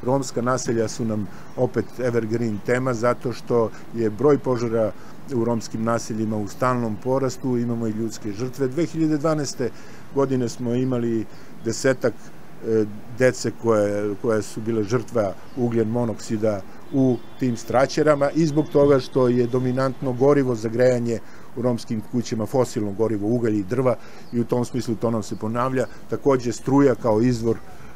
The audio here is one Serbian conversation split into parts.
Romska naselja su nam opet evergreen tema zato što je broj požara u romskim naseljima u stalnom porastu, imamo i ljudske žrtve. 2012. godine smo imali 10-ak dece koje su bile žrtva ugljen monoksida u tim straćerama i zbog toga što je dominantno gorivo za grejanje u romskim kućama fosilno gorivo, ugalj i drva i u tom smislu to nam se ponavlja. Takođe struja kao izvor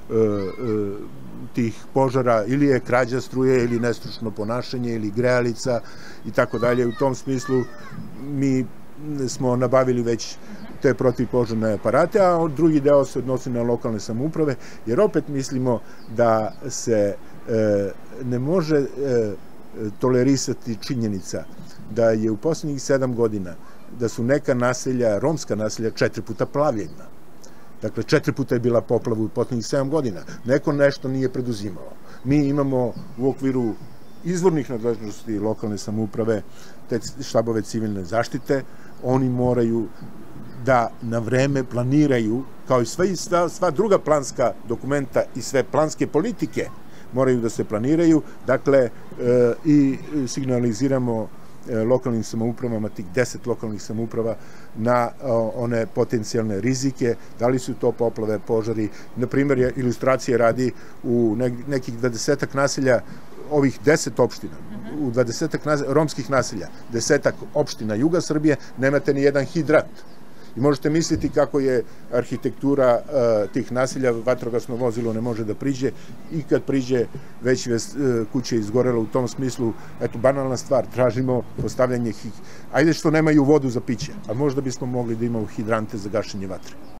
tih požara ili je krađa struje ili nestručno ponašanje ili grejalica i tako dalje. U tom smislu mi smo nabavili već te protivpožarne aparate, a drugi deo se odnosi na lokalne samouprave, jer opet mislimo da se ne može tolerisati činjenica da je u poslednjih 7 godina da su neka naselja, romska naselja, 4 puta plavljena. Dakle, 4 puta je bila poplava u poslednjih 7 godina. Neko nešto nije preduzimao. Mi imamo u okviru izvornih nadležnosti lokalne samouprave te štabove civilne zaštite. Oni moraju da na vreme planiraju, kao i sva druga planska dokumenta i sve planske politike moraju da se planiraju, dakle, i signaliziramo lokalnim samoupravama, tih 10 lokalnih samouprava, na one potencijalne rizike, da li su to poplave, požari. Na primjer, ilustracije radi u nekih 20-ak naselja, ovih 10 opština, u 20-ak romskih naselja, 10-ak opština juga Srbije, nemate ni jedan hidrant. I možete misliti kako je arhitektura tih naselja, vatrogasno vozilo ne može da priđe i kad priđe već kuća izgorela. U tom smislu, eto, banalna stvar, tražimo postavljanje, ajde što nemaju vodu za piće, a možda bismo mogli da imamo hidrante za gašenje vatre.